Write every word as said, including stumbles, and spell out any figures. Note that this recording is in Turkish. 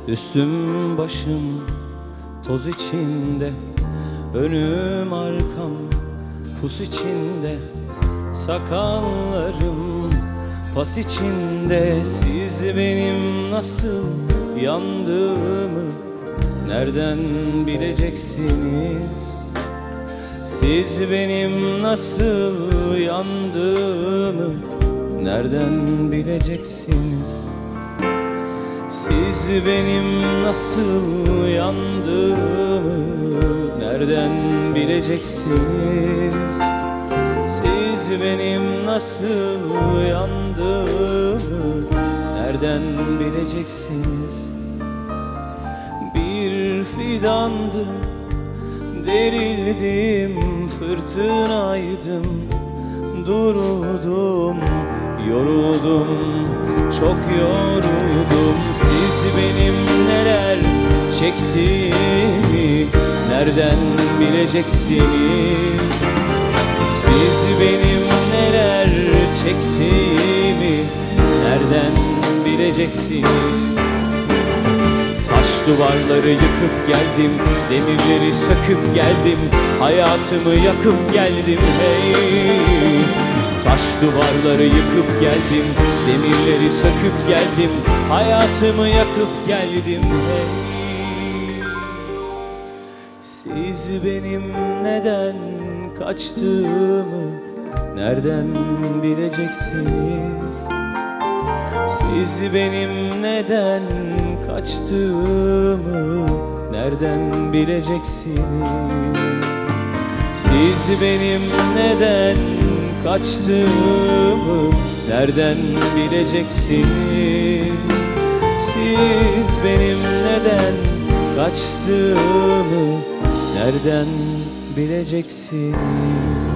Üstüm başım toz içinde, önüm arkam pus içinde, sakallarım pas içinde. Siz benim nasıl yandığımı nereden bileceksiniz? Siz benim nasıl yandığımı nereden bileceksiniz? Siz benim nasıl yandığımı nereden bileceksiniz? Siz benim nasıl yandığımı nereden bileceksiniz? Bir fidandım, derildim, fırtınaydım, duruldum, yoruldum, çok yoruldum. Siz benim neler çektiğimi nereden bileceksiniz? Siz benim neler çektiğimi nereden bileceksiniz? Taş duvarları yıkıp geldim, demirleri söküp geldim, hayatımı yakıp geldim hey. Taş duvarları yıkıp geldim, demirleri söküp geldim, hayatımı yakıp geldim hey. Siz benim neden kaçtığımı nereden bileceksiniz? Siz benim neden kaçtığımı nereden bileceksiniz? Siz benim neden kaçtığımı nereden bileceksiniz? Siz benim neden kaçtığımı nereden bileceksiniz?